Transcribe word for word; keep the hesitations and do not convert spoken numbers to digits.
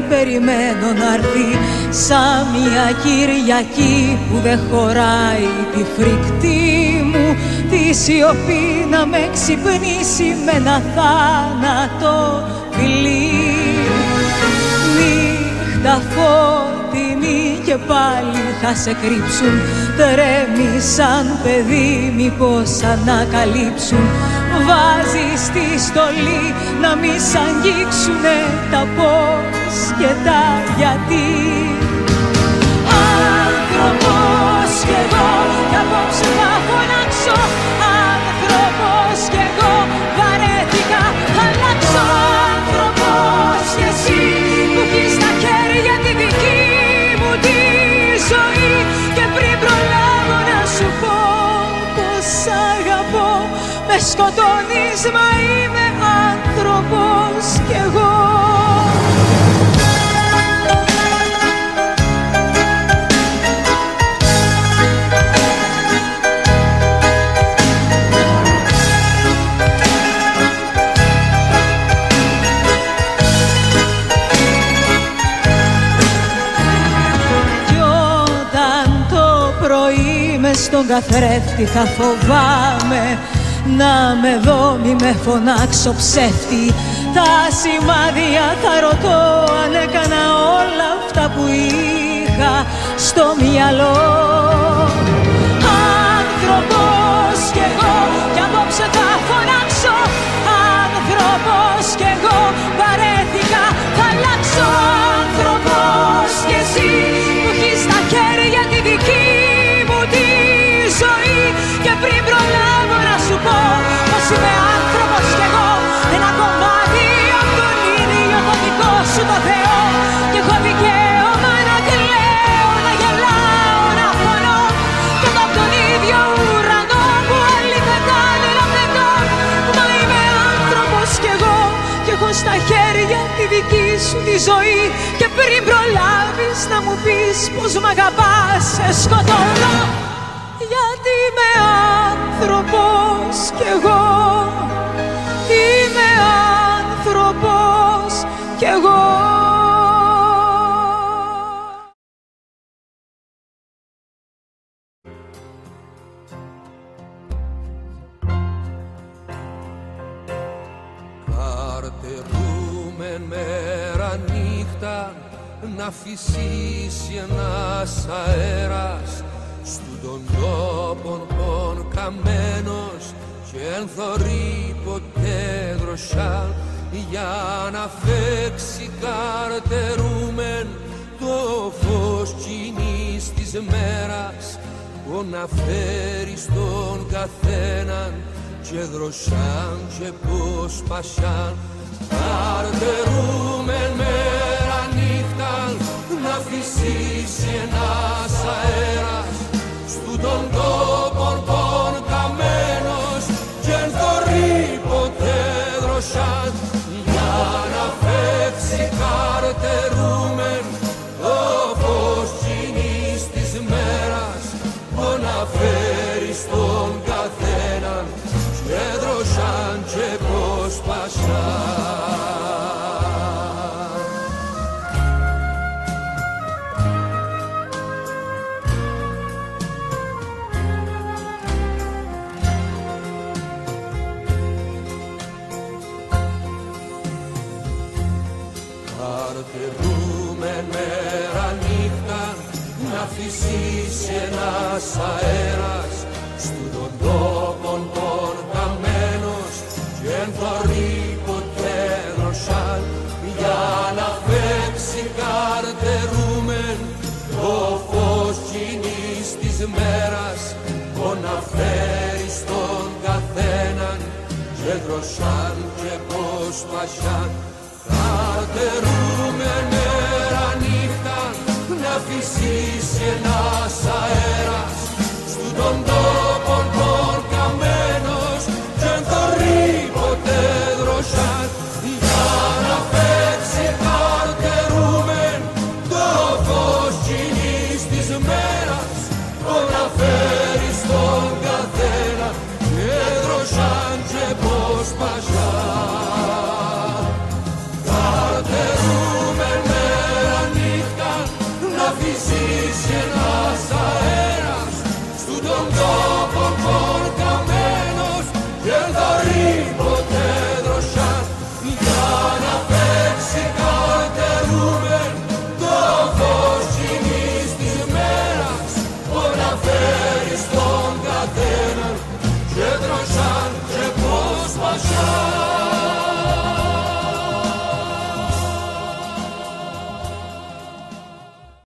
περιμένω να'ρθεί σαν μια Κυριακή που δεν χωράει τη φρικτή μου τη σιωπή να με ξυπνήσει με ένα θάνατο φιλί. Νύχτα φωτεινή και πάλι θα σε κρύψουν, τρέμει σαν παιδί μήπως ανακαλύψουν. Βάζεις τη στολή να μη σ' αγγίξουνε τα πώς και τα γιατί. Άνθρωπος κι εγώ κι απόψε θα φωνάξω. Άνθρωπος κι εγώ βαρέθηκα, θα αλλάξω. Άνθρωπος κι εσύ που έχεις στα χέρια τη δική μου τη ζωή. Και πριν προλάβω να σου πω πως αγαπώ, με σκοτώνεις μα είμαι άνθρωπος κι εγώ. Κι όταν το πρωί μες στον καθρέφτη θα φοβάμαι να με δω, μη με φωνάξω ψεύτη. Τα σημάδια θα ρωτώ αν έκανα όλα αυτά που είχα στο μυαλό. Άνθρωπος κι εγώ κι απόψε θα φωνάξω. Άνθρωπος κι εγώ βαρέθηκα, θα αλλάξω. Άνθρωπος κι εσύ που έχεις στα χέρια τη δική μου τη ζωή. Και πριν προλάβω να σου πω πως είμαι άνθρωπος κι εγώ, ένα κομμάτι απ' τον ίδιο το δικό σου το Θεό. Κι έχω δικαίωμα να κλαίω, να γελάω, να πονώ. Κι έχω απ' τον ίδιο ουρανό που άλλοι πετάνε να πετώ. Μα είμαι άνθρωπος κι εγώ κι έχω στα χέρια τη δική σου τη ζωή. Και πριν προλάβεις να μου πεις πως μ' αγαπάς, σε σκοτώνω. Γιατί είμαι άνθρωπος κι εγώ, είμαι άνθρωπος κι εγώ. Καρτερούμε μέρα νύχτα να φυσήσει ένας αέρας στου των τόπων πον καμένος και εν θωρεί ποτέ δροσιά για να φέξει καρτερούμεν το φως κοινής της μέρας που να φέρει στον καθέναν και δροσιάν και πως πασιάν. Καρτερούμεν μέρα νύχτα να φυσήσει ένας αέρας στου των τόπων πον καμένος και εν θωρεί ποτέ δροσιάν για να φεύξει καρτερούμεν το φως κοινής της μέρας που να φέρει στον καθέναν και δροσιάν και πως πασιάν. Καρτερούμεν μέρα νύχτα να φυσήσει ένας αέρας στου των τόπων πον καμένος και εν θωρεί ποτέ δροσιάν για να φέξει καρτερούμεν το φως κοινής της μέρας που να φέρει στον καθέναν και δροσιάν και πως πασιάν. Καρτερούμεν μέρα νύχτα να φυσήσει ένας αέρας στου των τόπων πον καμένος και